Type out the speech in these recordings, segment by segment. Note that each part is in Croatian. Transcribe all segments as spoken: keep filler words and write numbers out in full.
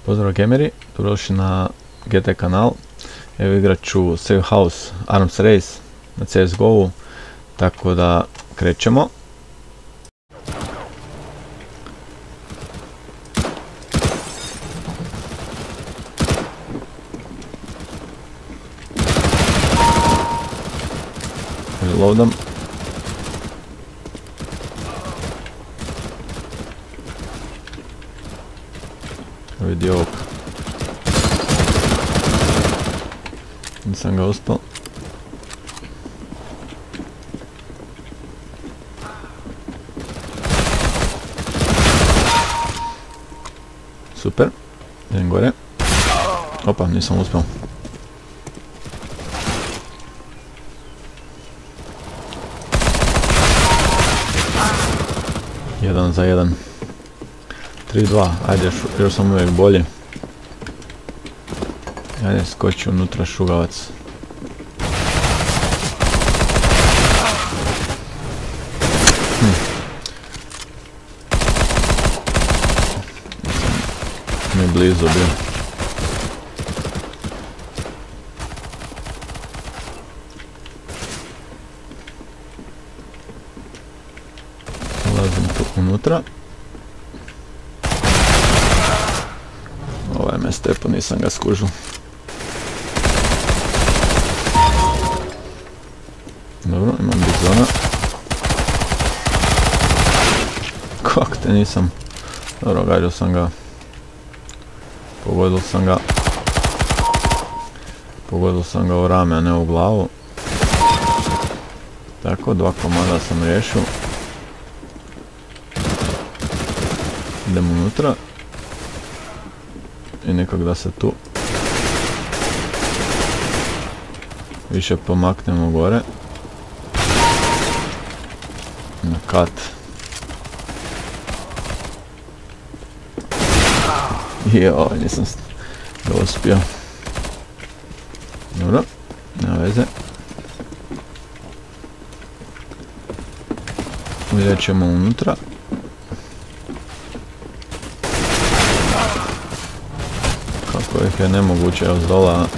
Pozdrav gameri, dobrodošli na G T kanal. Evo igrat ću Save House Arms Race na C S G O-u, tako da krećemo. Reloadam. Vidi ovog. Nisam ga uspio. Super. Idem gore. Opa, nisam uspio. Jedan za jedan. tri dva, ajde, još, još sam uvijek bolji. Ajde, skoči unutra šugavac. Hm. Nisam mi blizu bio. Ulazim tu unutra. Ovaj me stepo, nisam ga skužil. Dobro, imam bizona. Kak te nisam. Dobro, gađao sam ga. Pogodil sam ga. Pogodil sam ga u rame, a ne u glavu. Tako, dva komada sam riješio. Idemo unutra. I nekak da se tu više pomaknemo gore na kat. Joj, nisam ga uspio. Dobro, nema veze. Vidjet ćemo unutra. Kako ih je nemoguće od dola.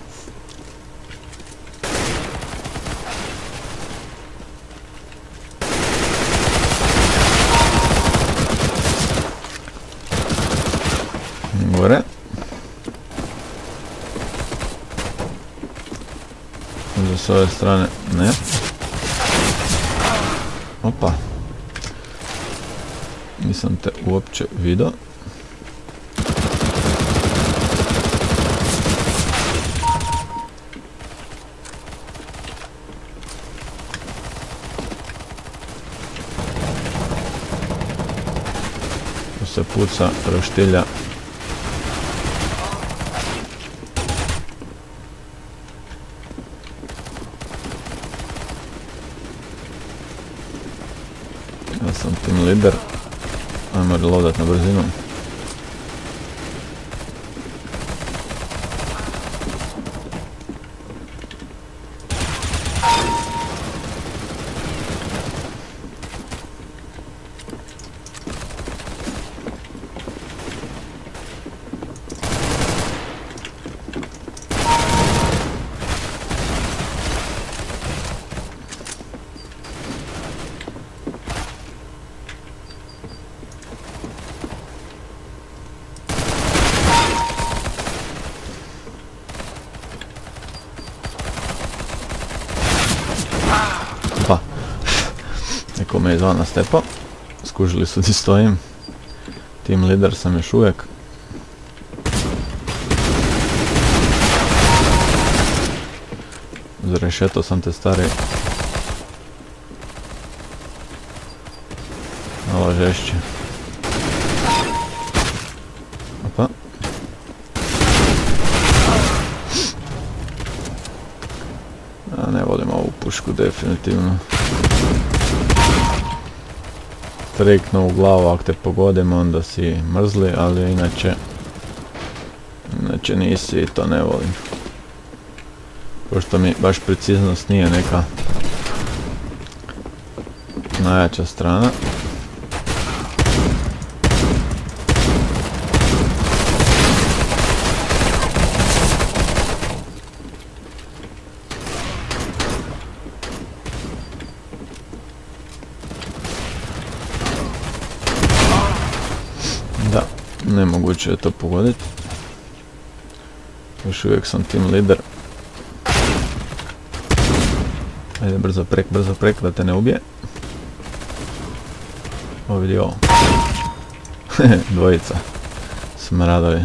Gore. Možda s ove strane ne. Opa. Nisam te uopće vidio. Se puca, roštilja. Ja sam team leader. Ajmo reloadat na brzinu. Pa, neko me izvana stepo. Skužili su di stojim. Team leader sam još uvijek. Zrešeto sam te stari. Malo žešće. Opa. Ja ne volim ovu pušku definitivno. Triknu u glavu, ako te pogodim onda si mrzli, ali inače inače nisi i to ne volim. Pošto mi baš preciznost nije neka najjača strana. moguće je to pogoditi. Još uvijek sam team leader. Ajde brzo prek, brzo prek da te ne ubije. Ovo vidi ovo. Dvojica. Smradovi.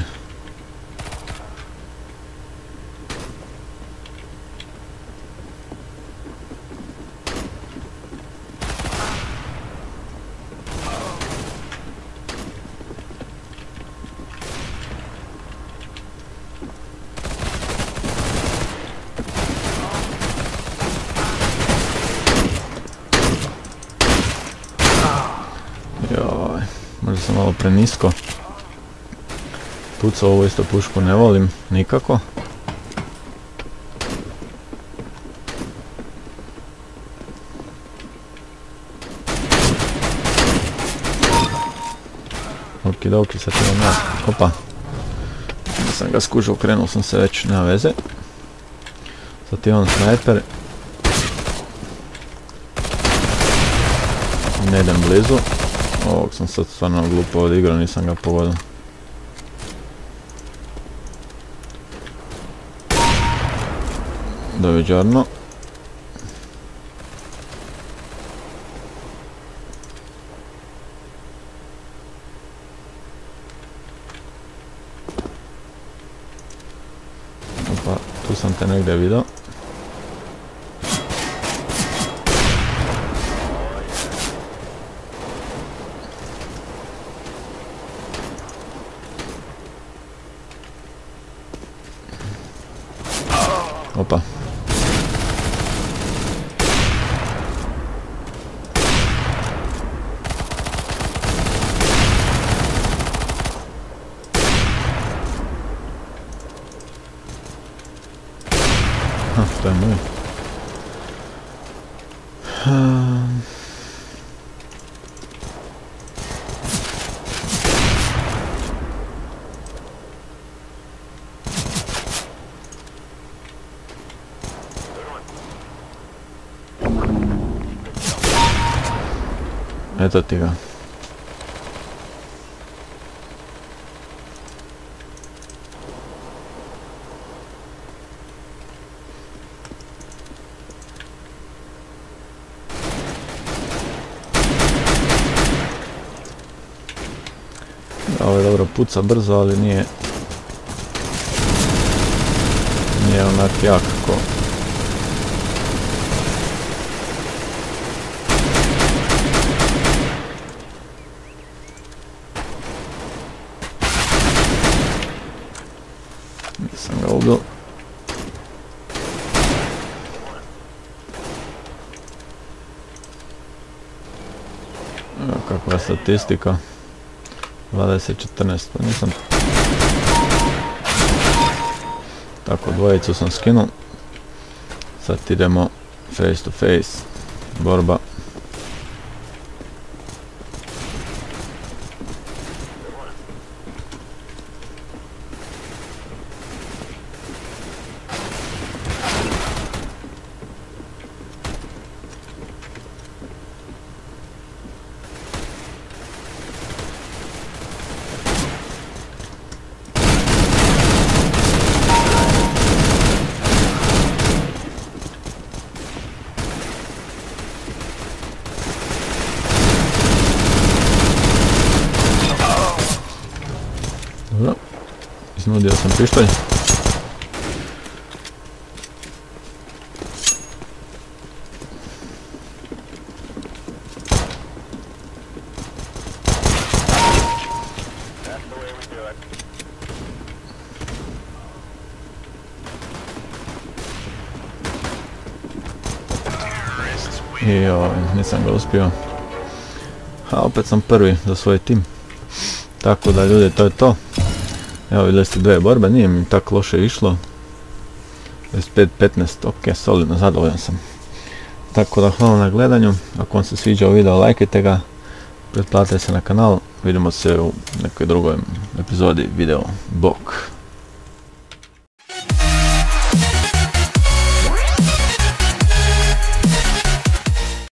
Joj, možda sam malo prenisko. Puca ovo isto pušku ne volim nikako. Okidoki, sad imam ja. Opa. Sam ga skužao, krenuo sam se već, nema veze. Sad imam snajper. Ne idem blizu. Ovog sam sad stvarno glupo odigrao, nisam ga pogodio. Doviđarno. Opa, tu sam te negdje vidio. Opa. Ha, to je moj. Um. Eto ti ga. Ovo je dobro, puca brzo, ali nije nije onak jak ko. Nisam ga ubio. Evo kakva je statistika. dvadeset četrnaest, pa nisam... Tako, dvojicu sam skinuo. Sad idemo face to face. Borba. Dobro, iznudio sam pištolj. I joj, nisam ga uspio. A opet sam prvi za svoj tim. Tako da ljudi, to je to. Evo vidjeli ste dvije borbe, nije mi tako loše išlo. dvadeset pet petnaest, ok, solidno, zadovoljan sam. Tako da hvala na gledanju, ako vam se sviđa video, lajkajte ga, pretplatite se na kanal, vidimo se u nekoj drugoj epizodi video. Bok!